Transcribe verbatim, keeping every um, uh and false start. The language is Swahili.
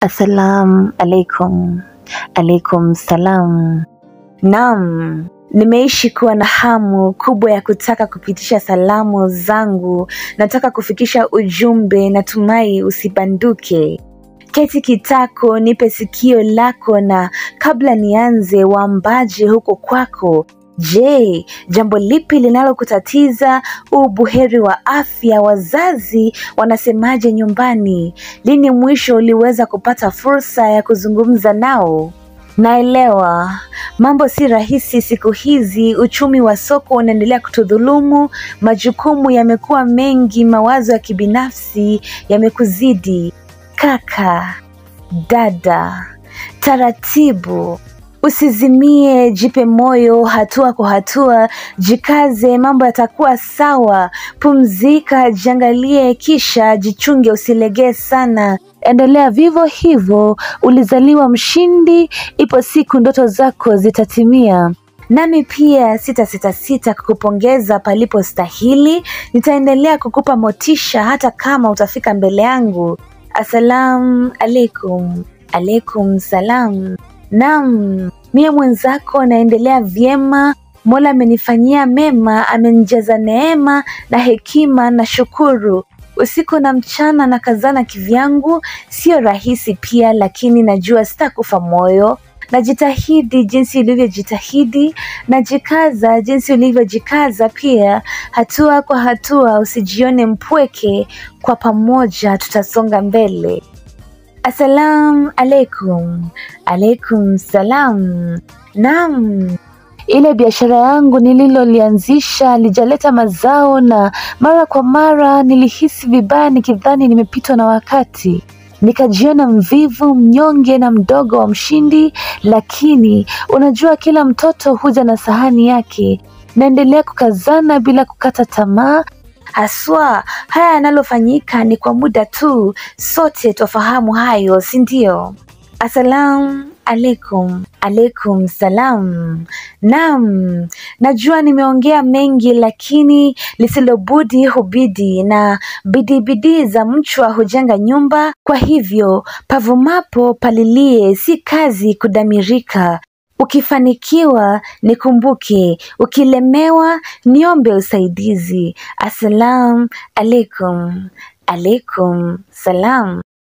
Assalam alaikum. Aleikum salam. Naam, nimeishi kuwa na hamu kubwa ya kutaka kupitisha salamu zangu, nataka kufikisha ujumbe, natumai usibanduke. Keti kitako, nipe sikio lako, na kabla nianze waambaje huko kwako. Je, jambo lipi linalo kutatiza? Ubuheri wa afya? Wazazi wanasemaje nyumbani? Lini mwisho uliweza kupata fursa ya kuzungumza nao? Naelewa mambo si rahisi siku hizi, uchumi wa soko unaendelea kutudhulumu, majukumu yamekuwa mengi, mawazo ya kibinafsi yamekuzidi. Kaka, dada, taratibu, usizimie, jipe moyo, hatua kwa hatua, jikaze, mambo yatakuwa sawa. Pumzika, jiangalie, kisha jichunge, usilegee sana. Endelea vivyo hivyo, ulizaliwa mshindi, ipo siku ndoto zako zitatimia. Nami pia sita sita sita kukupongeza palipo stahili, nitaendelea kukupa motisha hata kama utafika mbele yangu. Assalam alaikum. Aleikum salam. Naam, mie mwenzako naendelea vyema. Mola amenifanyia mema, amenijaza neema na hekima, na shukuru. Usiku na mchana na kazana kivyangu, sio rahisi pia, lakini najua sitakufa moyo. Najitahidi jinsi ulivyojitahidi, najikaza jinsi ulivyojikaza pia. Hatua kwa hatua, usijione mpweke, kwa pamoja tutasonga mbele. Assalam alaikum. Aleikum salam. Naam, ile biashara yangu nililolianzisha lijaleta mazao, na mara kwa mara nilihisi vibaya nikidhani nimepitwa na wakati. Nikajiona mvivu, mnyonge na mdogo wa mshindi, lakini unajua kila mtoto huja na sahani yake. Naendelea kukazana bila kukata tamaa. Haswa haya yanalofanyika ni kwa muda tu, sote tufahamu hayo, si ndio? Assalam alaikum. Aleikum salam. Naam, najua nimeongea mengi, lakini lisilobudi hubidi, na bidii bidii za mchwa hujenga nyumba. Kwa hivyo pavumapo palilie, si kazi kudamirika. Ukifanikiwa nikumbuke, ukilemewa niombe usaidizi. Assalam alaikum. Aleikum salam.